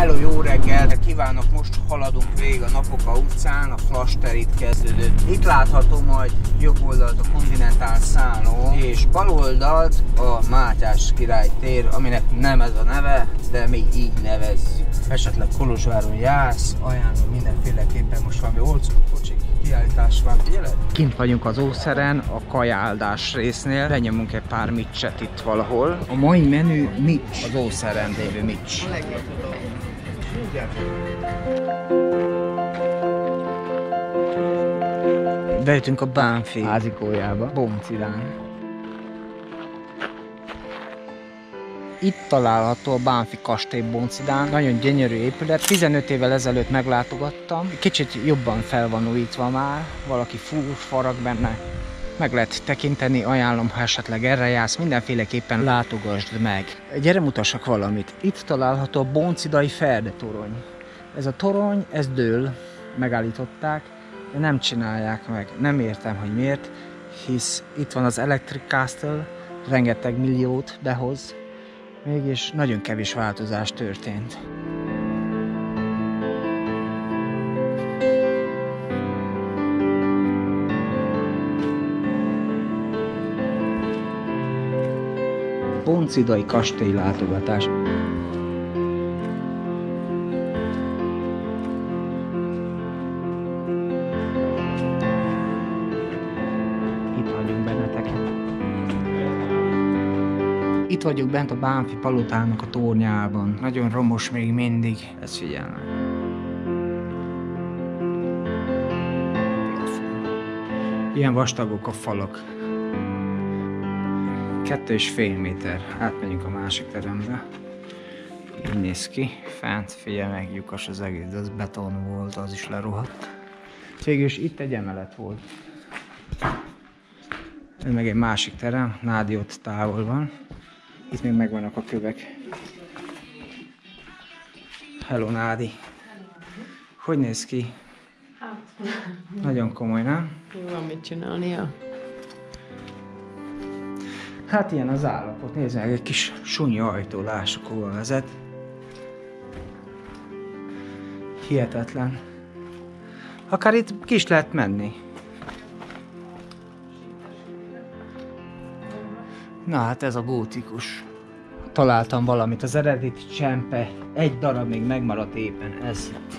Hello, jó reggelt! Kívánok! Most haladunk végig a Napoca utcán, a Flaster itt kezdődött. Itt látható majd jobb oldalt a Continental szálló, és bal oldalt a Mátyás Király tér, aminek nem ez a neve, de még így nevezzük. Esetleg Kolozsváron jársz, ajánlom mindenféleképpen, most valami olcsó kocsik kiállítás van, figyeled? Kint vagyunk az Ószeren, a kajáldás résznél, lenyomunk egy pár micset itt valahol. A mai menü mics, az Ószeren lévő mics. Bejöttünk a Bánfi házikójába, Boncidán. Itt található a Bánfi kastély Boncidán, nagyon gyönyörű épület. 15 évvel ezelőtt meglátogattam, kicsit jobban fel van újítva már, valaki fúr, farag benne. Meg lehet tekinteni, ajánlom, ha esetleg erre jársz, mindenféleképpen látogasd meg. Gyere, mutassak valamit. Itt található a Boncidai Ferdetorony. Ez a torony, ez dől, megállították, de nem csinálják meg. Nem értem, hogy miért, hisz itt van az Electric Castle, rengeteg milliót behoz, mégis nagyon kevés változás történt. Boncidai kastély látogatás. Itt vagyunk benneteket. Itt vagyok bent a Bánfi palotának a tornyában. Nagyon romos még mindig. Ezt figyelme. Ilyen vastagok a falak. 2,5 méter. Átmegyünk a másik terembe. Így néz ki. Fent, figyelj meg, lyukas az egész, de az beton volt, az is lerohadt. Végülis itt egy emelet volt. Ez meg egy másik terem, Nádi ott távol van. Itt még megvannak a kövek. Hello, Nádi! Hogy néz ki? Nagyon komoly, nem? Van mit csinálnia. Hát ilyen az állapot. Nézd meg, egy kis sunyi ajtó, lássuk, hova vezet. Hihetetlen. Akár itt ki is lehet menni. Na hát ez a gótikus. Találtam valamit, az eredeti csempe. Egy darab még megmaradt éppen, ez itt.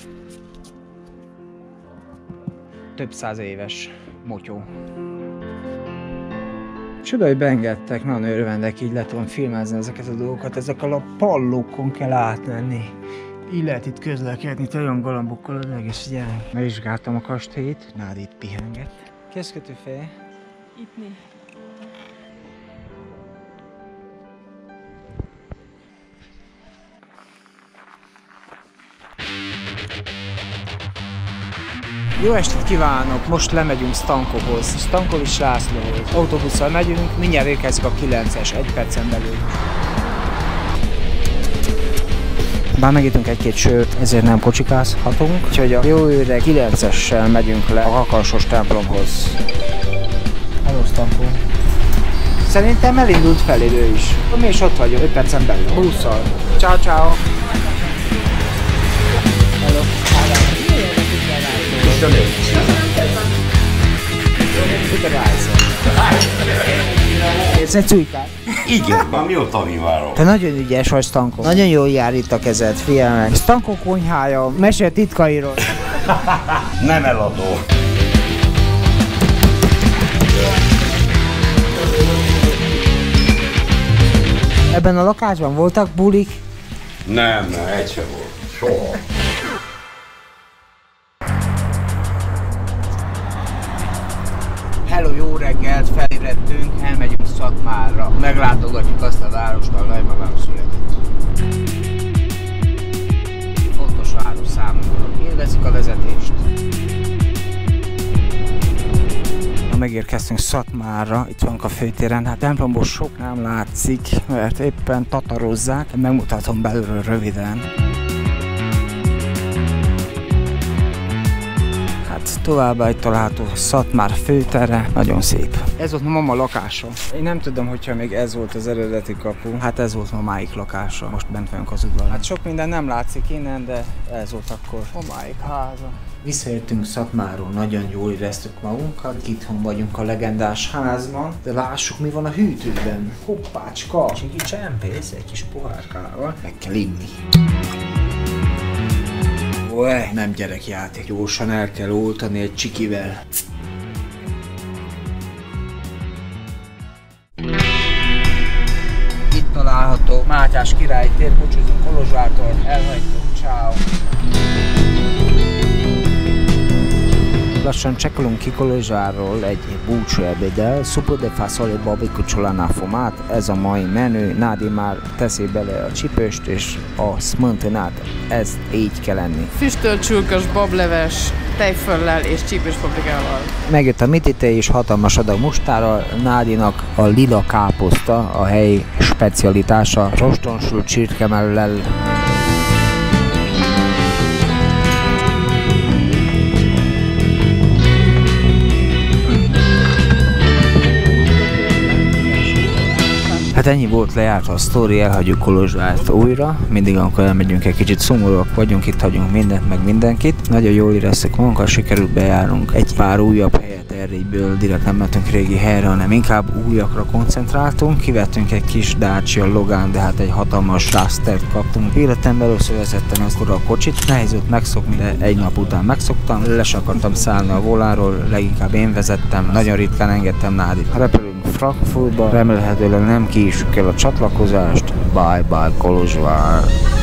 Több száz éves motyó. Csoda, hogy beengedtek, nagyon örvendek, így le tudom filmezni ezeket a dolgokat, ezekkel a pallókon kell átmenni. Így lehet itt közlekedni, olyan galambokkal az egész, gyerek. Megvizsgáltam a kastélyt, Nádi itt pihengett. Készkötő fej? Itt mi? Jó estét kívánok! Most lemegyünk Stankohoz, Stankovics Lászlóhoz. Autóbusszal megyünk, mindjárt érkezik a 9-es, 1 percen belül. Bár megítunk egy-két sört, ezért nem kocsikázhatunk, úgyhogy a jó öreg 9-essel megyünk le a Kakalsos templomhoz. Hello, Stanko! Szerintem elindult felé ő is. Mi is ott vagyok, 5 percen belül. Busszal. Ciao, ciao! Hello! Érsz egy cújkát? Igen, már mióta mi várok? Te nagyon ügyes vagy, Stanko. Nagyon jól jár itt a kezed, figyelj meg. Stanko konyhája, mesél titkairól. Nem eladó. Ebben a lakásban voltak bulik? Nem, egy sem volt. Soha. Hello, jó reggelt, felébredtünk, elmegyünk Szatmárra. Meglátogatjuk azt a várost, ahol magam született. Fontos város számunkra. Élvezzük a vezetést. Megérkeztünk Szatmárra, itt vannak a főtéren, hát templomból sok nem látszik, mert éppen tatarozzák, megmutatom belülről röviden. Hát járt. Továbbá itt található Szatmár főtere, nagyon szép. Ez volt mama lakása. Én nem tudom, hogyha még ez volt az eredeti kapu. Hát ez volt mamáik lakása. Most bent vagyunk az udvaron. Hát sok minden nem látszik innen, de ez volt akkor mamáik háza. Visszajöttünk Szatmárról, nagyon jól éreztük magunkat. Itthon vagyunk a legendás házban, de lássuk, mi van a hűtőben. Hoppácska! Csiki csempész egy kis pohárkával. Meg kell inni. Ué, nem gyerekjáték. Gyorsan el kell oltani egy csikivel. Itt található Mátyás király tér, búcsúzunk Kolozsvártól, elhagytuk, ciao. Lassan csekkolunk ki Kolozsvárról egy búcsú ebéddel. Supo de fasolé babikucsolana fumát, ez a mai menü. Nádi már teszi bele a csipőst és a smöntenát, ezt így kell enni. Füstölt csurkas bableves, tejföllel és csípős paprikával. Megjött a mitite és hatalmas adag mustárral. Nádinak a lila káposzta, a helyi specialitása, rostonsült csirkemellel. Hát ennyi volt, lejárt a sztori, elhagyjuk Kolozsvárt újra. Mindig, amikor elmegyünk, egy kicsit szomorúak vagyunk, itt hagyunk mindent, meg mindenkit. Nagyon jól éreztük magunkat, sikerült bejárnunk egy pár újabb helyet Erdélyből, direkt nem mentünk régi helyre, hanem inkább újakra koncentráltunk. Kivettünk egy kis Dacia Logan, de hát egy hatalmas Dustert kaptunk. Életemben először vezettem akkor a kocsit, nehéz volt megszokni, de egy nap után megszoktam. Le se akartam szállni a voláról, leginkább én vezettem, nagyon ritkán engedtem Nádit. Repülünk Frankfurtba, remélhetőleg nem kiíssük el a csatlakozást. Bye bye Kolozsvár!